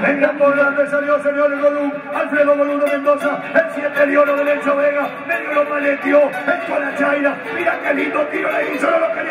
En gran volante salió señor Golú, Alfredo Boludo Mendoza, el 7 de oro de Lencho Vega, medio lo maleteó, echó a la chaira, mira qué lindo tiro le hizo, no lo